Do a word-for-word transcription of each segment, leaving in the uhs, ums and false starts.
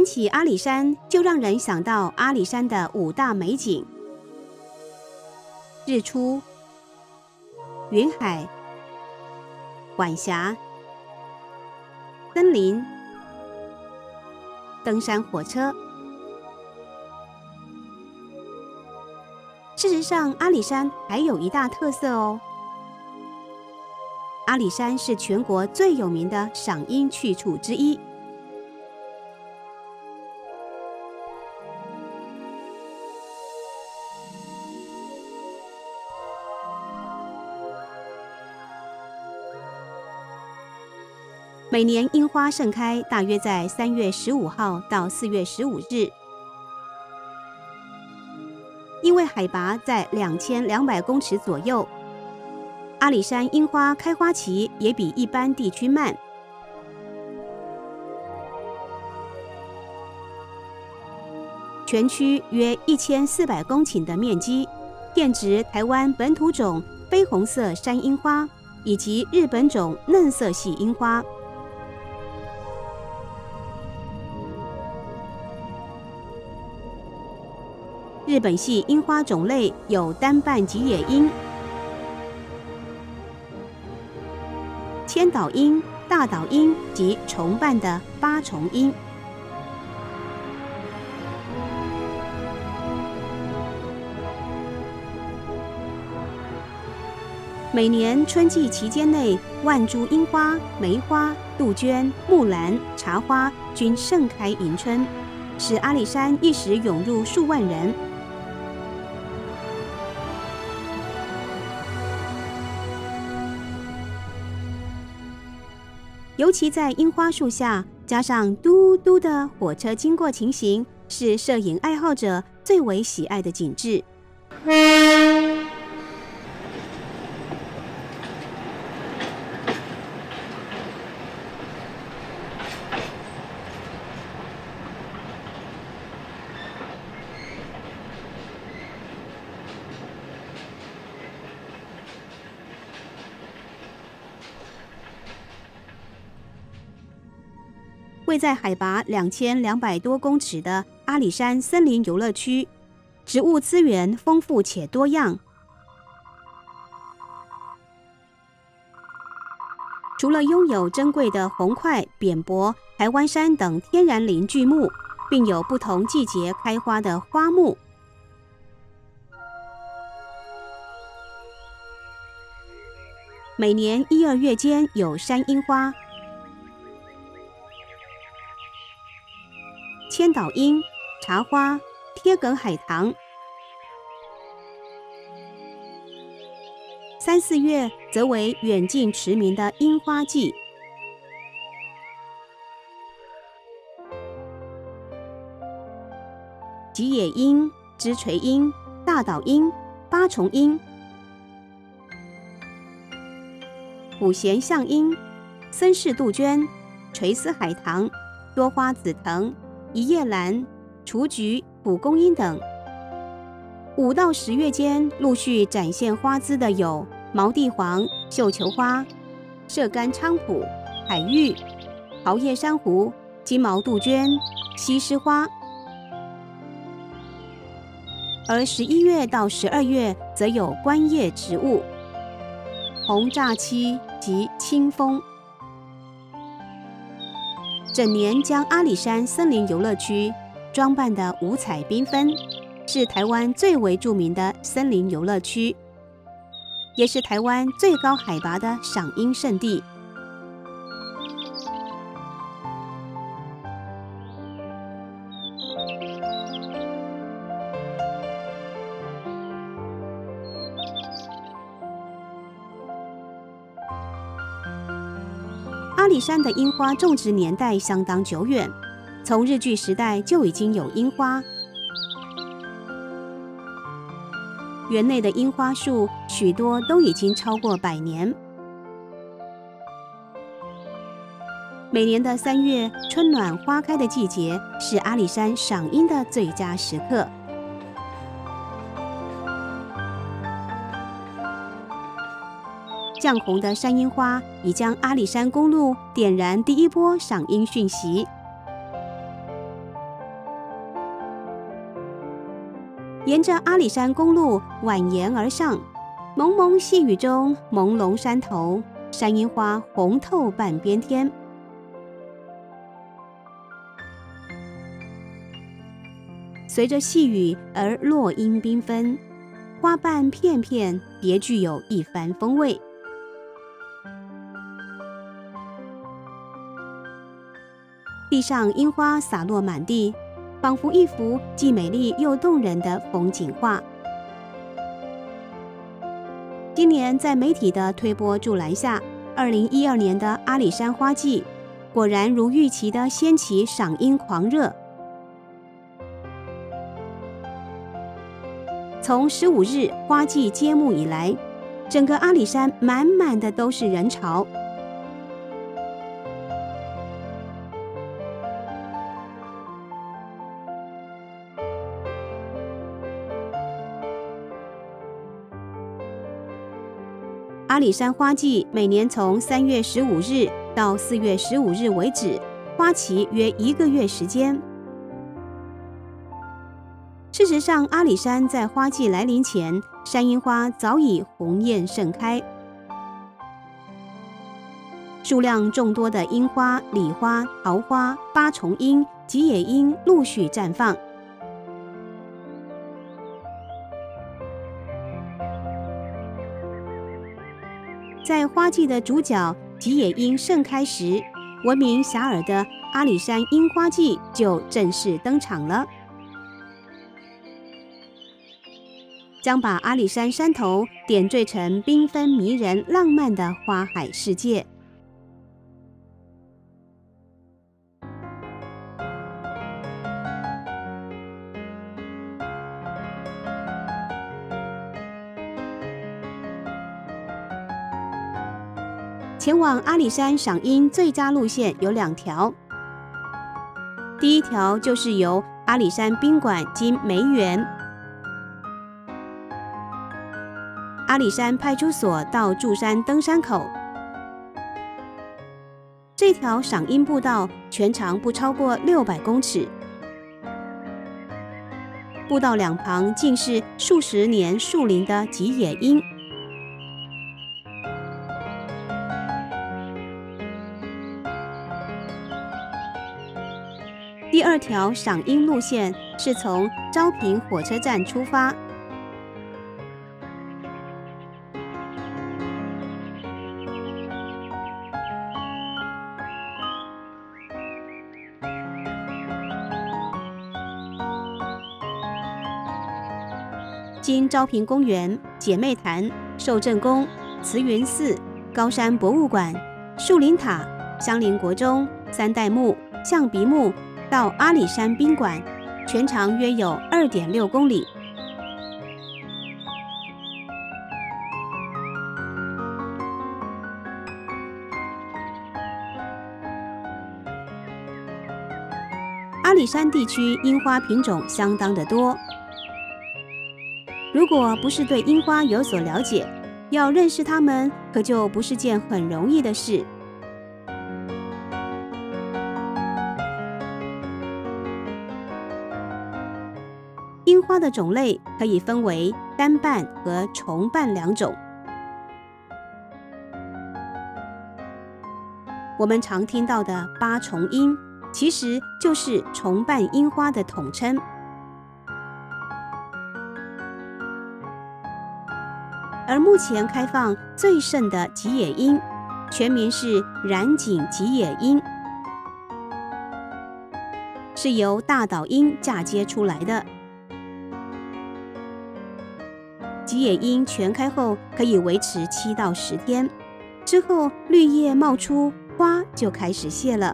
谈起阿里山，就让人想到阿里山的五大美景：日出、云海、晚霞、森林、登山火车。事实上，阿里山还有一大特色哦。阿里山是全国最有名的赏樱去处之一。每年樱花盛开，大约在三月十五号到四月十五日。因为海拔在两千两百公尺左右，阿里山樱花开花期也比一般地区慢。全区约一千四百公顷的面积，遍植台湾本土种绯红色山樱花以及日本种嫩色系樱花。日本系樱花种类有单瓣吉野樱、千岛樱、大岛樱及重瓣的八重樱。每年春季期间内，万株樱花、梅花、杜鹃、木兰、茶花均盛开迎春，使阿里山一时涌入数万人。尤其在樱花树下，加上嘟嘟的火车经过情形，是摄影爱好者最为喜爱的景致。位在海拔两千两百多公尺的阿里山森林游乐区，植物资源丰富且多样。除了拥有珍贵的红桧、扁柏、台湾杉等天然林巨木，并有不同季节开花的花木。每年一二月间有山樱花、千岛樱、茶花、贴梗海棠。三四月则为远近驰名的樱花季。吉野樱、枝垂樱、大岛樱、八重樱、五弦象樱、森氏杜鹃、垂丝海棠、多花紫藤、一叶兰、雏菊、蒲公英等。五到十月间陆续展现花姿的有毛地黄、绣球花、射干菖蒲、海芋、桃叶珊瑚、金毛杜鹃、西施花。而十一月到十二月则有观叶植物、红诈欺及清风。整年将阿里山森林游乐区装扮得五彩缤纷，是台湾最为著名的森林游乐区，也是台湾最高海拔的赏樱胜地。阿里山的樱花种植年代相当久远，从日据时代就已经有樱花。园内的樱花树许多都已经超过百年。每年的三月，春暖花开的季节，是阿里山赏樱的最佳时刻。绛红的山樱花已将阿里山公路点燃第一波赏樱讯息。 沿着阿里山公路蜿蜒而上，蒙蒙细雨中，朦胧山头，山樱花红透半边天。随着细雨而落英缤纷，花瓣片片，别具有一番风味。地上樱花洒落满地，仿佛一幅既美丽又动人的风景画。今年在媒体的推波助澜下，二零一二年的阿里山花季果然如预期的掀起赏樱狂热。从十五日花季揭幕以来，整个阿里山满满的都是人潮。阿里山花季每年从三月十五日到四月十五日为止，花期约一个月时间。事实上，阿里山在花季来临前，山樱花早已红艳盛开，数量众多的樱花、李花、桃花、八重樱、吉野樱陆续绽放。在花季的主角吉野樱盛开时，闻名遐迩的阿里山樱花季就正式登场了，将把阿里山山头点缀成缤纷迷人、浪漫的花海世界。前往阿里山赏樱最佳路线有两条，第一条就是由阿里山宾馆经梅园、阿里山派出所到柱山登山口。这条赏樱步道全长不超过六百公尺，步道两旁尽是数十年树龄的吉野樱。第二条赏樱路线是从昭平火车站出发，经昭平公园、姐妹潭、寿正宫、慈云寺、高山博物馆、树林塔、香林国中、三代目、象鼻目到阿里山宾馆，全长约有 二点六公里。阿里山地区樱花品种相当的多，如果不是对樱花有所了解，要认识它们可就不是件很容易的事。樱花的种类可以分为单瓣和重瓣两种。我们常听到的八重樱，其实就是重瓣樱花的统称。而目前开放最盛的吉野樱，全名是染井吉野樱，是由大岛樱嫁接出来的。吉野樱全开后可以维持七到十天，之后绿叶冒出，花就开始谢了。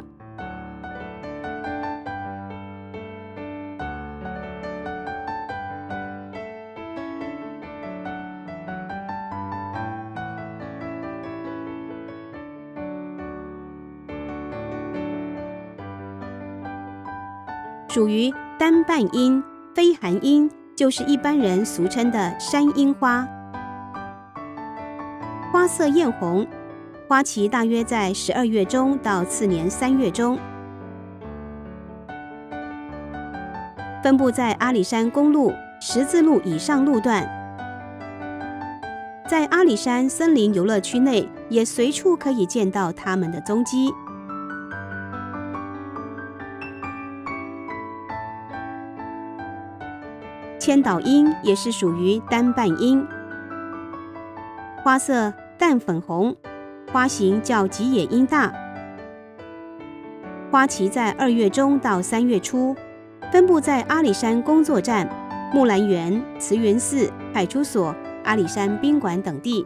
属于单瓣樱、非含樱，就是一般人俗称的山樱花。花色艳红，花期大约在十二月中到次年三月中，分布在阿里山公路、 十字路以上路段。在阿里山森林游乐区内，也随处可以见到它们的踪迹。千岛樱也是属于单瓣樱，花色淡粉红，花型较吉野樱大。花期在二月中到三月初，分布在阿里山工作站、木兰园、慈云寺、派出所、阿里山宾馆等地。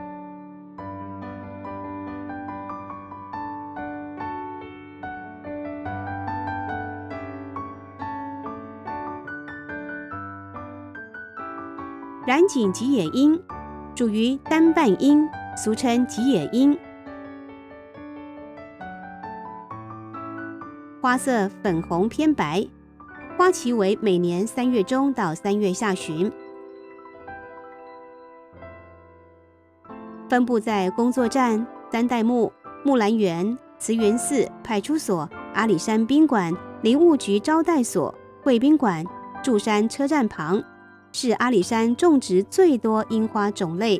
染井吉野樱属于单瓣樱，俗称吉野樱，花色粉红偏白，花期为每年三月中到三月下旬，分布在工作站、三代目、木兰园、慈云寺、派出所、阿里山宾馆、林务局招待所、贵宾馆、柱山车站旁，是阿里山种植最多樱花种类。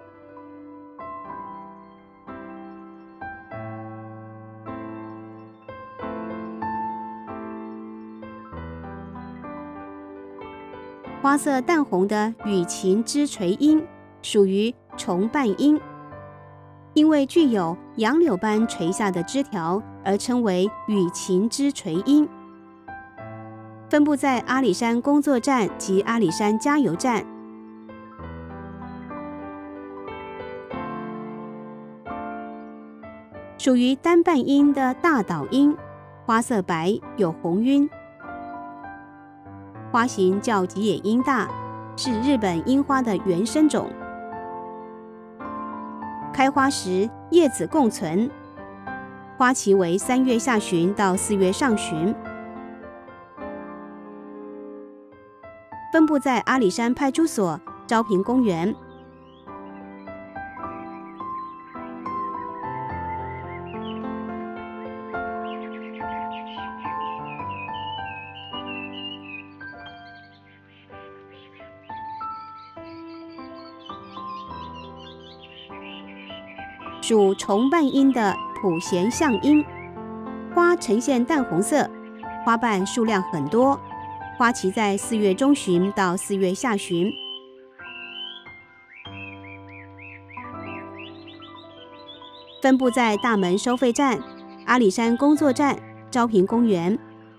花色淡红的羽琴枝垂樱属于重瓣樱，因为具有杨柳般垂下的枝条而称为羽琴枝垂樱，分布在阿里山工作站及阿里山加油站。属于单瓣樱的大岛樱，花色白，有红晕，花型较吉野樱大，是日本樱花的原生种。开花时叶子共存，花期为三月下旬到四月上旬，分布在阿里山派出所、昭平公园。属重瓣樱的普贤象樱，花呈现淡红色，花瓣数量很多，花期在四月中旬到四月下旬。分布在大门收费站、阿里山工作站、昭平公园。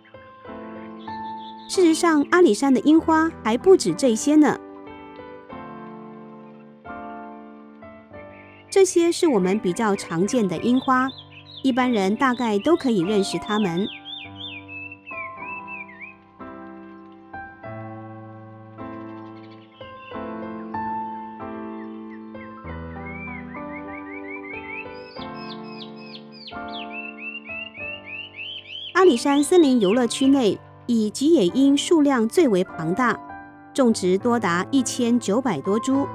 事实上，阿里山的樱花还不止这些呢。这些是我们比较常见的樱花，一般人大概都可以认识它们。阿里山森林游乐区内，以吉野樱数量最为庞大，种植多达一千九百多株。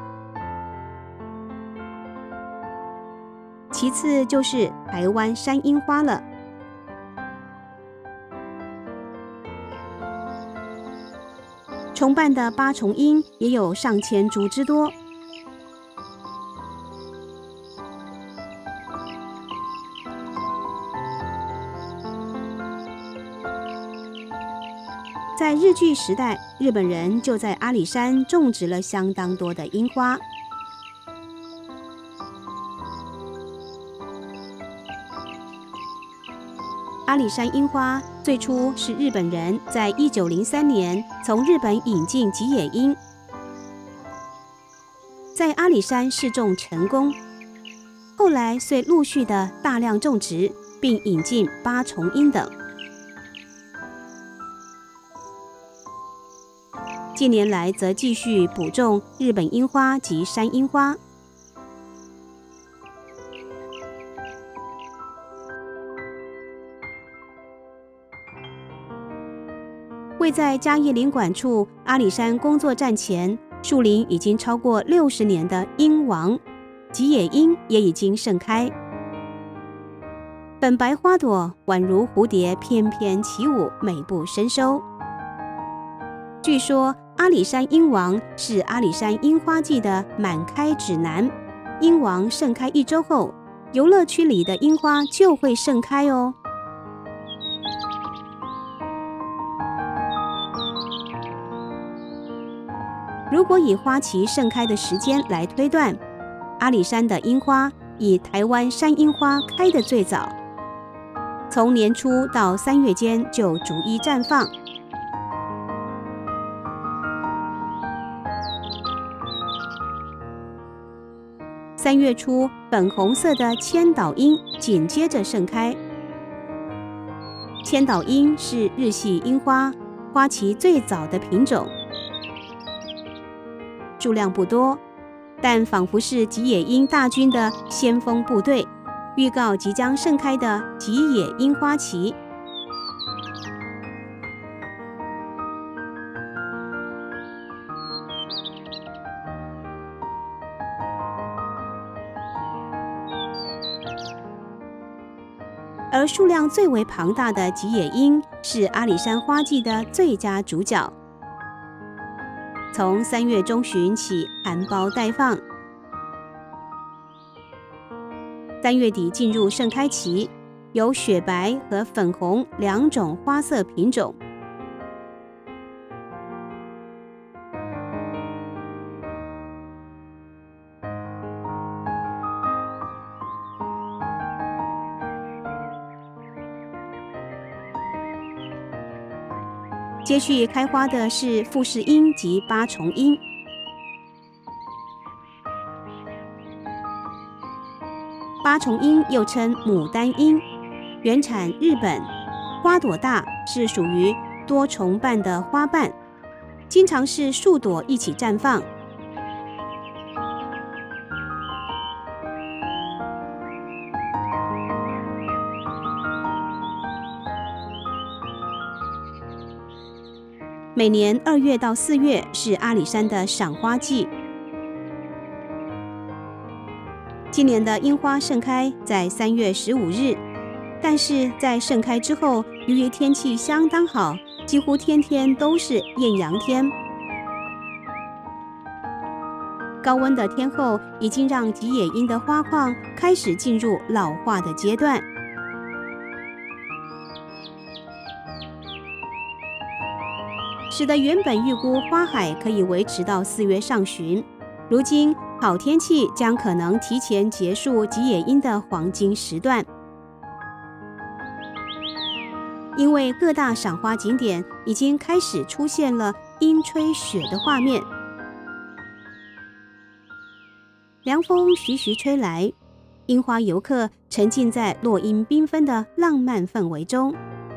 其次就是台湾山樱花了。重瓣的八重樱也有上千株之多。在日据时代，日本人就在阿里山种植了相当多的樱花。阿里山樱花最初是日本人在一九零三年从日本引进吉野樱，在阿里山试种成功，后来遂陆续的大量种植，并引进八重樱等。近年来则继续补种日本樱花及山樱花。位在嘉义林管处阿里山工作站前，树龄已经超过六十年的樱王吉野樱也已经盛开，粉白花朵宛如蝴蝶翩翩起舞，美不胜收。据说阿里山樱王是阿里山樱花季的满开指南。樱王盛开一周后，游乐区里的樱花就会盛开哦。如果以花期盛开的时间来推断，阿里山的樱花以台湾山樱花开得最早，从年初到三月间就逐一绽放。三月初，粉红色的千岛樱紧接着盛开。千岛樱是日系樱花，花期最早的品种，数量不多，但仿佛是吉野樱大军的先锋部队，预告即将盛开的吉野樱花期。而数量最为庞大的吉野樱是阿里山花季的最佳主角。从三月中旬起含苞待放，三月底进入盛开期，有雪白和粉红两种花色品种。接续开花的是富士樱及八重樱。八重樱又称牡丹樱，原产日本，花朵大，是属于多重瓣的花瓣，经常是数朵一起绽放。每年二月到四月是阿里山的赏花季。今年的樱花盛开在三月十五日，但是在盛开之后，由于天气相当好，几乎天天都是艳阳天。高温的天候已经让吉野樱的花况开始进入老化的阶段。使得原本预估花海可以维持到四月上旬，如今好天气将可能提前结束吉野樱的黄金时段。因为各大赏花景点已经开始出现了樱吹雪的画面，凉风徐徐吹来，樱花游客沉浸在落樱缤纷的浪漫氛围中。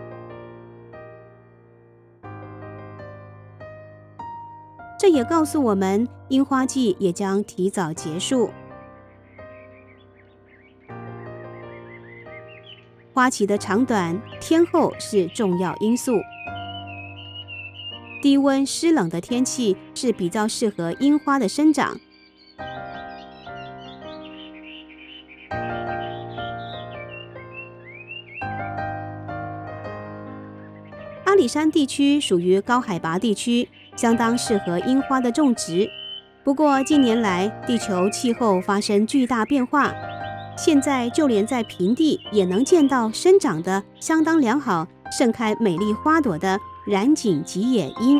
这也告诉我们，樱花季也将提早结束。花期的长短、天候是重要因素。低温湿冷的天气是比较适合樱花的生长。阿里山地区属于高海拔地区，相当适合樱花的种植。不过近年来，地球气候发生巨大变化，现在就连在平地也能见到生长得相当良好、盛开美丽花朵的染井吉野樱。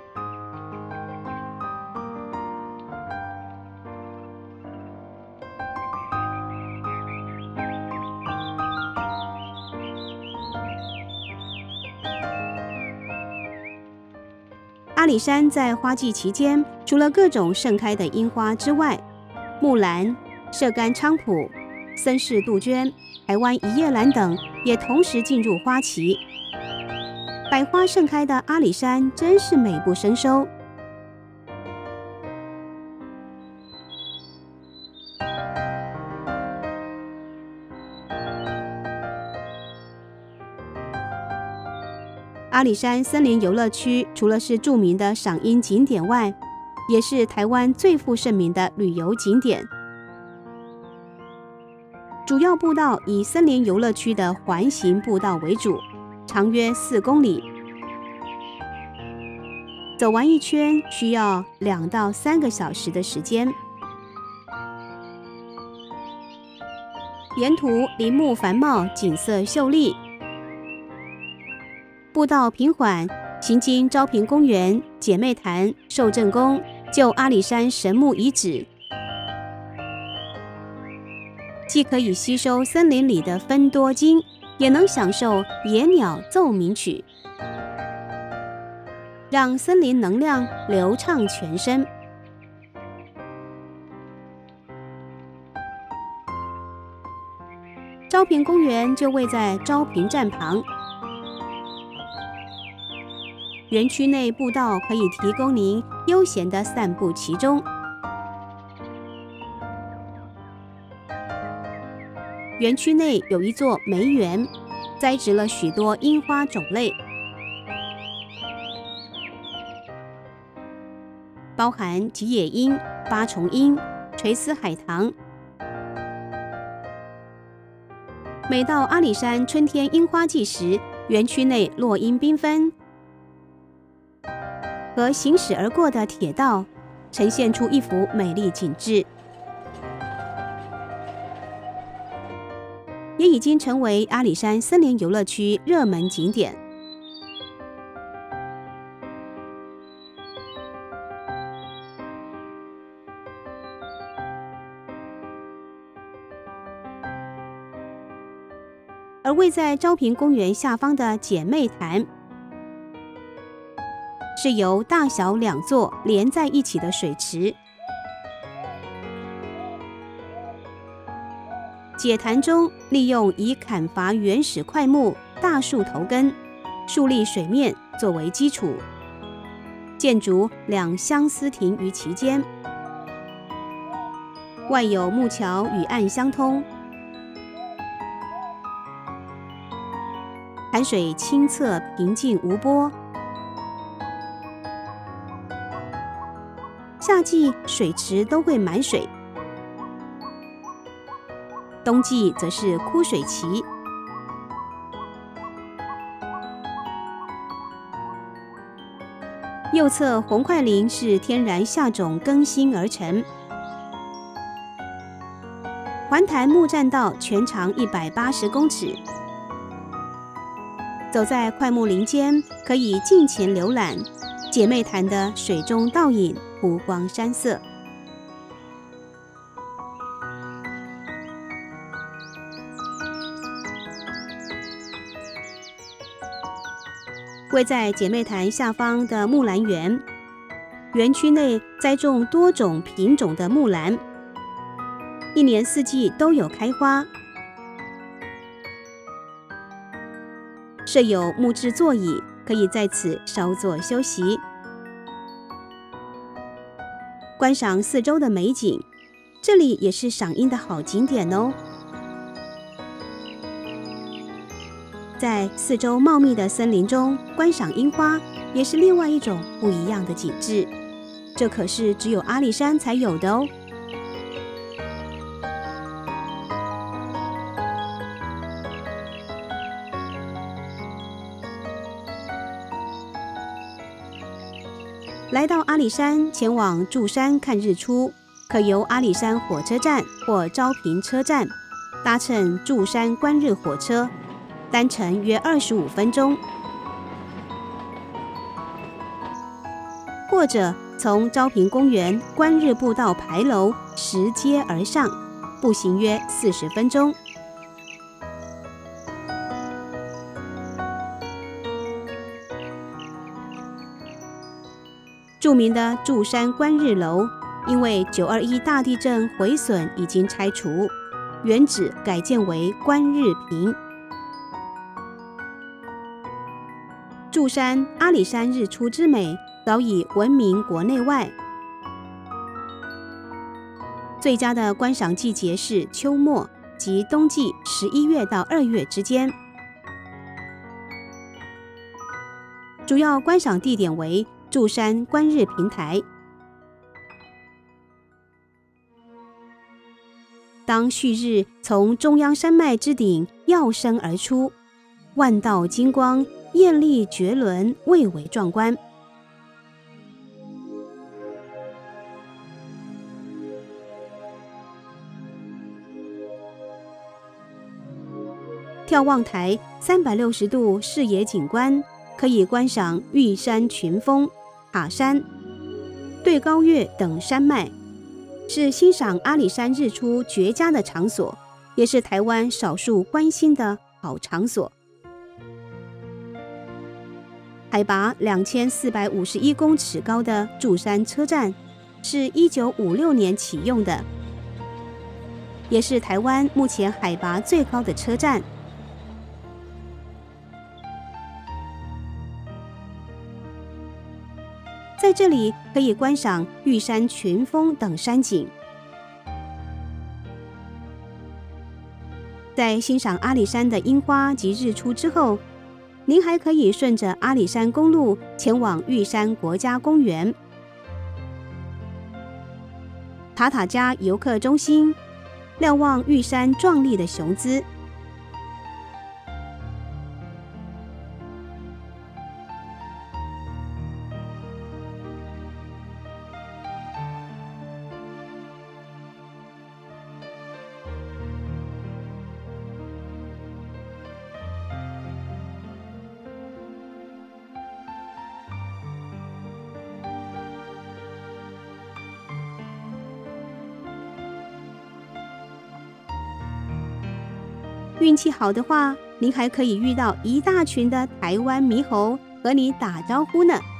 阿里山在花季期间，除了各种盛开的樱花之外，木兰、射干菖蒲、森氏杜鹃、台湾一叶兰等也同时进入花期。百花盛开的阿里山真是美不胜收。阿里山森林游乐区除了是著名的赏樱景点外，也是台湾最负盛名的旅游景点。主要步道以森林游乐区的环形步道为主，长约四公里。 走完一圈需要两到三个小时的时间。沿途林木繁茂，景色秀丽，步道平缓，行经昭平公园、姐妹潭、寿正宫、旧阿里山神木遗址，既可以吸收森林里的芬多精，也能享受野鸟奏鸣曲，让森林能量流畅全身。昭平公园就位在昭平站旁，园区内步道可以提供您悠闲的散步其中。园区内有一座梅园，栽植了许多樱花种类，包含吉野樱、八重樱、垂丝海棠。每到阿里山春天樱花季时，园区内落樱缤纷，和行驶而过的铁道呈现出一幅美丽景致，也已经成为阿里山森林游乐区热门景点。而位在昭平公园下方的姐妹潭，是由大小两座连在一起的水池。解潭中利用以砍伐原始块木、大树头根、树立水面作为基础，建筑两相思亭于其间，外有木桥与岸相通。潭水清澈平静无波，夏季水池都会满水，冬季则是枯水期。右侧红块林是天然下种更新而成，环潭木栈道全长一百八十公尺。走在块木林间，可以尽情浏览姐妹潭的水中倒影，湖光山色。位在姐妹潭下方的木兰园，园区内栽种多种品种的木兰，一年四季都有开花。设有木质座椅，可以在此稍作休息，观赏四周的美景。这里也是赏樱的好景点哦。在四周茂密的森林中观赏樱花，也是另外一种不一样的景致。这可是只有阿里山才有的哦。来到阿里山，前往柱山看日出，可由阿里山火车站或昭平车站搭乘柱山观日火车，单程约二十五分钟，或者从昭平公园观日步道牌楼拾阶而上，步行约四十分钟。著名的柱山观日楼，因为九二一大地震毁损已经拆除，原址改建为观日屏。柱山、阿里山日出之美早已闻名国内外。最佳的观赏季节是秋末及冬季十一月到二月之间。主要观赏地点为柱山观日平台。当旭日从中央山脉之顶耀升而出，万道金光，艳丽绝伦，蔚为壮观。 眺望台三百六十度视野景观，可以观赏玉山群峰、塔山、对高岳等山脉，是欣赏阿里山日出绝佳的场所，也是台湾少数关心的好场所。海拔两千四百五十一公尺高的柱山车站是一九五六年启用的，也是台湾目前海拔最高的车站。在这里可以观赏玉山群峰等山景。在欣赏阿里山的樱花及日出之后，您还可以顺着阿里山公路前往玉山国家公园、塔塔加游客中心，瞭望玉山壮丽的雄姿。运气好的话，您还可以遇到一大群的台湾猕猴和你打招呼呢。